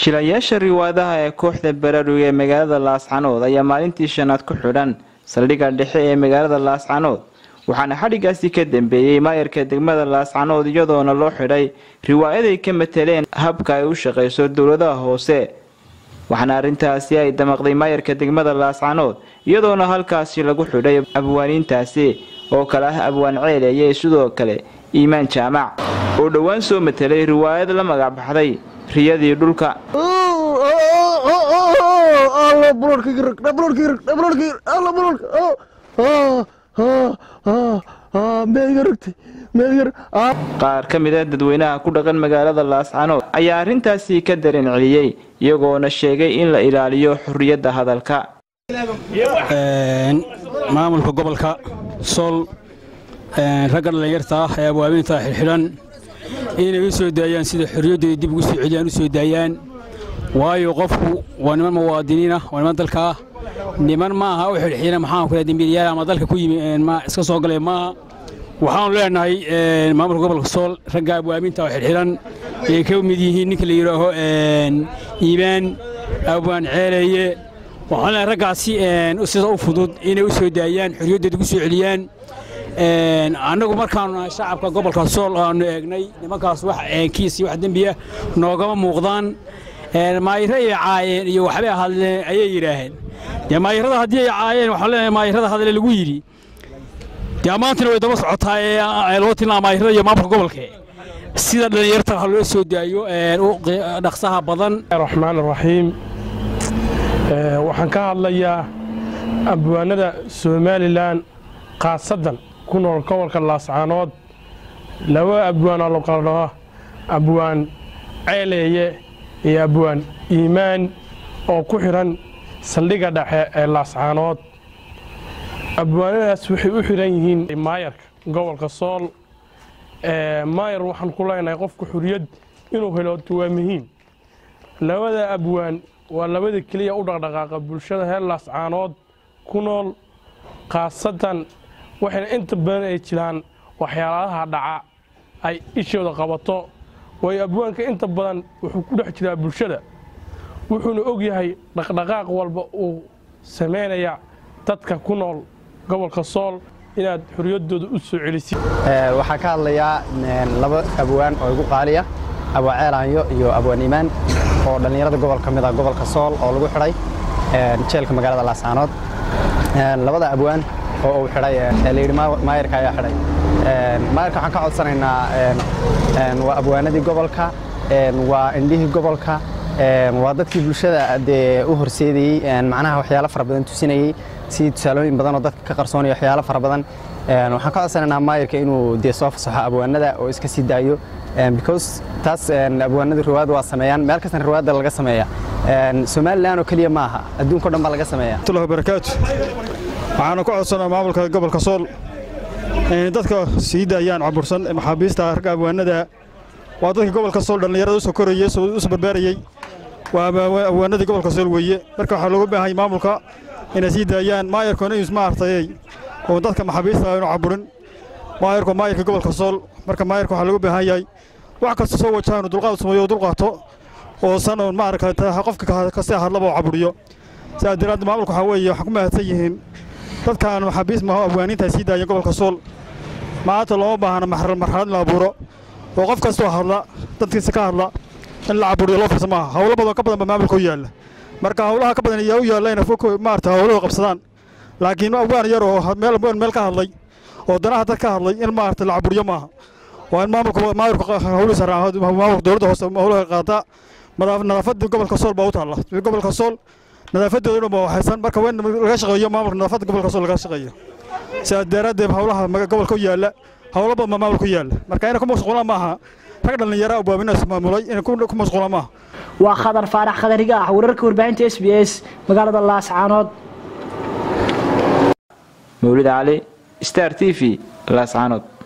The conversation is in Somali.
jilayaasha riwaadaha ee kooxda Bararuga ee magaalada Laascaanood ayaa maalintii shanaad ku xidhan saldhigga dhexe ee magaalada Laascaanood waxaana xadhigaasi ka dambeeyay maayarka degmada Laascaanood iyadoona loo xidhay riwaayaday ka mataleen habka ay u shaqeyso dawladda hoose waxaana arintaasi ay damaqday maayarka degmada Laascaanood iyadoona halkaasi lagu xidhay abwaaniintaasi oo kala ah abwaan ceeleye sidoo kale iimaan jaamac oo dhawaan soo matalay riwaayad la magac baxday riyadii dhulka qaar ka mid ah dadweynaha ku dhaqan magaalada Laascaanood ayaa arintaasi ka dareen celiyay iyagoona sheegay in la ilaaliyo xurriyadda hadalka maamulka gobolka Sool ragga dhalinyarta ah ee abwaabinta xilxilan inay u soo daayaan sida xurriyadda dib ugu soo celiyaan u soo daayaan waayo qofku waa niman muwaadiniin ah waa niman dalka ah niman ma aha u xilxilan maxaa kula dambiilayaal ama dalka ku yimi ma iska soo galay ma waxaan leenahay maamulka gobolka Sool ragga abwaabinta xilxilan ee ka mid yihiin ninka la yiraahdo iibaan abwaan ceeleye waxaan raggaasi sida u fudud inay u soo daayaan xurriyadda dib ugu soo celiyaan anagu markaan shacabka gobolka Sool aanu eegnay nimankaas wax kiisi wax dambiya noogama muuqdaan maayirada caayeen iyo waxba hadleen ayay yiraahdeen maayirada hadii ay caayeen waxa la maayirada hadal lagu yiri maantana way daba socotaa ee loo tilmaamay maayirada iyo maamulka gobolka sida dhalinyarta loo soo daayo dhaqsaha badan Rahmaan Rahiim waxaan ka hadlayaa abwaanada Soomaaliland qaasadan ku nool gobolka Laascaanood laba abwaan oo qaldo abwaan ceeleye iyo abwaan iimaan oo ku xiran saldhigga dhexe ee Laascaanood abwaanadaas waxay u xiran yihiin maayarka gobolka Sool maayar waxaan ku leenahay qofka xurriyad inuu helo waa muhiim labada abwaan waa labada kaliya u dhaqdhaqaaqa bulshada heer Laascaanood ku nool qaasadan waxay inta badan ay jiraan waxyaalaha dhaca ay ishooda qabato way abwaanka inta badan wuxuu ku dhex jiraa bulshada wuxuuna og yahay dhaqdhaqaaq walba uu sameynaya dadka ku nool gobolka Sool inaad xurriyadooda u soo celisay waxa ka hadlayaa laba abwaan oo ugu qaaliya abwaan ceelaanyo iyo abwaan iimaan oo dhalinyarada gobolka mid ah gobolka Sool oo lagu xiray jeelka magaalada Laascaanood labada abwaan oo uu xiray leeyahay maayarka ayaa xiray maayarka waxaan ka codsanaynaa waa abwaanadii gobolka waa indhihii gobolka waa dadkii bulshada u horseedayay macnaha waxyaalo fara badan tusinayay si tusaalooyin badan oo dadka ka qarsoonay waxyaalo fara badan waxaan ka codsanaynaa maayarka inuu soo fasaxo abwaanada oo iska sii daayo because taas abwaanada riwaayad waa sameeyaan meel kasta riwaayad laga sameeyaa Soomaaliland oo kaliya ma aha adduunka dhan baa laga sameeyaa Allahu barakaatu waxaan ku codsanaa maamulka gobolka Sool in dadka sii daayaan cabursan maxaabiista ragga abwaanada waa dadka gobolka Sool dhalinyarada soo korayay soo barbaarayay waa abwaanada gobolka Sool weeye marka waxa looga baahan yahay maamulka inay sii daayaan maayarkoona inuu ismaartay oo dadka maxaabiista inuu caburin maayarka gobolka Sool marka maayarka waxa looga baahan yahay wax kasta soo wajahan dulqaad sameeyo dulqaato oo sanan maaragtay qofka ka sii hadlaba caburiyo saadiraad maamulku waxa weeye waxa ku mahadsan yihiin dadkan maxaabiis ma abwaaniinta sii daayay gobolka Sool maanta loo baahna marxalad la abuuro oo qof kasta oo hadla dadkiisa ka hadla in la caburiyo loo farsamo hawlo badan ka badan maamulku u yaala marka hawlaha ka badan ayaa u yaalayna foko maarta hawlo qabsadaan laakiin abwaan yar oo meel ka hadlay oo danaha dad ka hadlay in maarta la caburiyo maaha waa in maamulku hawlo saraaxo maamulka dawladda hoose hawlaha qaata nadaafadda gobolka Sool baa u taala gobolka Sool nadaafadooda ma waxaysan marka weyn laga shaqeeyo maamulka nadaafadda gobolka Sool laga shaqeeyo saadaraad hawlaha gobolka u yaala hawlo badan maamulku yaala marka inay ku mashquulaan maaha rag dhalinyaro abwaabinaas maamulay inay ku mashquulaan maaha waa Khadar Faarax Khadariga ah wararka warbaahinta SBS magaalada Laascaanood Mawlid Ali Star TV Laascaanood